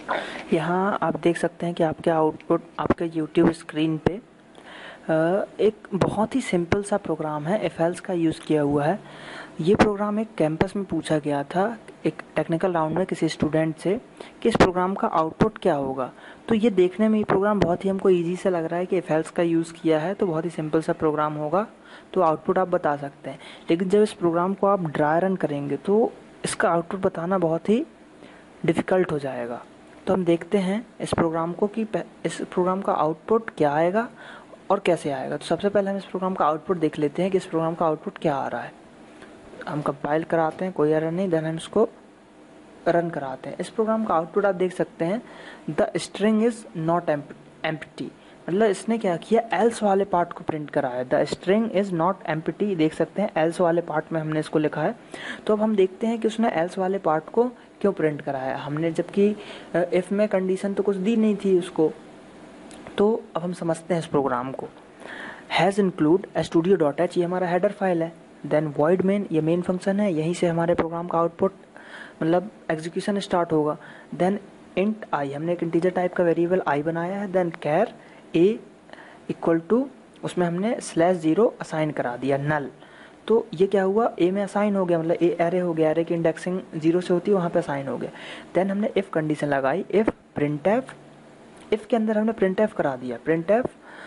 यहाँ आप देख सकते हैं कि आपके आउटपुट आपके यूट्यूब स्क्रीन पे एक बहुत ही सिंपल सा प्रोग्राम है, इफ एल्स का यूज़ किया हुआ है। ये प्रोग्राम एक कैंपस में पूछा गया था एक टेक्निकल राउंड में किसी स्टूडेंट से कि इस प्रोग्राम का आउटपुट क्या होगा। तो ये देखने में ये प्रोग्राम बहुत ही हमको ईजी से लग रहा है कि इफ एल्स का यूज़ किया है तो बहुत ही सिंपल सा प्रोग्राम होगा, तो आउटपुट आप बता सकते हैं। लेकिन जब इस प्रोग्राम को आप ड्राई रन करेंगे तो इसका आउटपुट बताना बहुत ही डिफ़िकल्ट हो जाएगा। तो हम देखते हैं इस प्रोग्राम को कि इस प्रोग्राम का आउटपुट क्या आएगा और कैसे आएगा। तो सबसे पहले हम इस प्रोग्राम का आउटपुट देख लेते हैं कि इस प्रोग्राम का आउटपुट क्या आ रहा है। हम कंपाइल कराते हैं, कोई एरर नहीं, देन हम इसको रन कराते हैं। इस प्रोग्राम का आउटपुट आप देख सकते हैं, the string is not empty. मतलब इसने क्या किया, एल्स वाले पार्ट को प्रिंट कराया। The string is not empty, देख सकते हैं एल्स वाले पार्ट में हमने इसको लिखा है। तो अब हम देखते हैं कि उसने एल्स वाले पार्ट को क्यों प्रिंट कराया। हमने जबकि इफ में कंडीशन तो कुछ दी नहीं थी उसको। तो अब हम समझते हैं इस प्रोग्राम को। हैज़ इंक्लूड studio.h, ये हमारा हेडर फाइल है। देन वॉइड मेन, ये मेन फंक्शन है, यहीं से हमारे प्रोग्राम का आउटपुट मतलब एग्जीक्यूशन स्टार्ट होगा। देन इंट आई, हमने एक इंटीजर टाइप का वेरिएबल आई बनाया है। Then char a equal to, उसमें हमने /0 असाइन करा दिया नल। तो ये क्या हुआ, ए में असाइन हो गया, मतलब ए एरे हो गया, एरे की इंडेक्सिंग 0 से होती है वहाँ पे असाइन हो गया। देन हमने इफ़ कंडीशन लगाई, इफ़ प्रिंटफ, इफ़ के अंदर हमने प्रिंटफ करा दिया, प्रिंटफ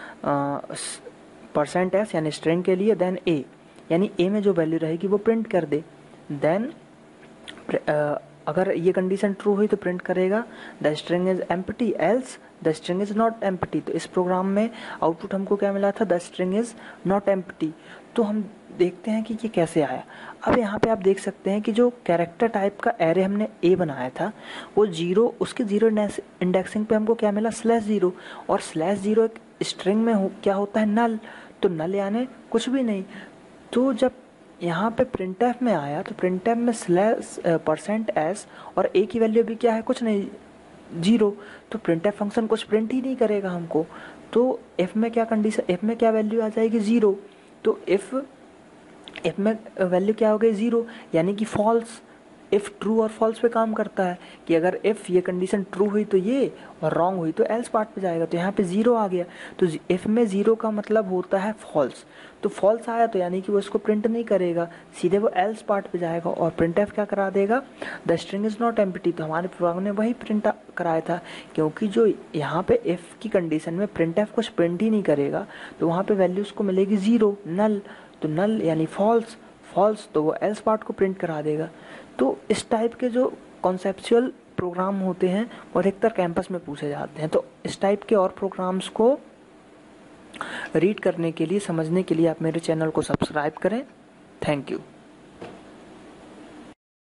%s यानी स्ट्रिंग के लिए। देन ए, यानी ए में जो वैल्यू रहेगी वो प्रिंट कर दे। देन अगर ये कंडीशन ट्रू हुई तो प्रिंट करेगा the string is empty, else the string is not empty. तो इस प्रोग्राम में आउटपुट हमको क्या मिला था, the string is not empty. तो हम देखते हैं कि ये कैसे आया। अब यहाँ पे आप देख सकते हैं कि जो कैरेक्टर टाइप का एरे हमने ए बनाया था वो 0, उसके 0 इंडेक्सिंग पे हमको क्या मिला, /0। और /0 एक स्ट्रिंग में क्या होता है, नल। तो नल यानी कुछ भी नहीं। तो जब यहाँ पे प्रिंटफ में आया तो प्रिंटफ में %s और ए की वैल्यू भी क्या है, कुछ नहीं, 0। तो प्रिंटफ फंक्शन कुछ प्रिंट ही नहीं करेगा हमको। तो इफ में क्या कंडीशन, इफ में क्या वैल्यू आ जाएगी, 0। तो इफ में वैल्यू क्या हो गई, 0, यानी कि फॉल्स। इफ़ ट्रू और फॉल्स पे काम करता है कि अगर इफ़ ये कंडीशन ट्रू हुई तो ये, और रॉन्ग हुई तो एल्स पार्ट पे जाएगा। तो यहाँ पे 0 आ गया। तो इफ़ में 0 का मतलब होता है फॉल्स। तो फॉल्स आया तो यानी कि वो इसको प्रिंट नहीं करेगा, सीधे वो एल्स पार्ट पे जाएगा और प्रिंट एफ क्या करा देगा, the string is not empty. तो हमारे प्रोग्राम ने वही प्रिंट कराया था, क्योंकि जो यहाँ पे इफ़ की कंडीशन में प्रिंट एफ कुछ प्रिंट ही नहीं करेगा तो वहाँ पे वैल्यू उसको मिलेगी 0, नल। तो नल यानी फॉल्स, फॉल्स तो वो एल्स पार्ट को प्रिंट करा देगा। तो इस टाइप के जो कॉन्सेप्चुअल प्रोग्राम होते हैं वो अधिकतर कैंपस में पूछे जाते हैं। तो इस टाइप के और प्रोग्राम्स को रीड करने के लिए, समझने के लिए आप मेरे चैनल को सब्सक्राइब करें। Thank you.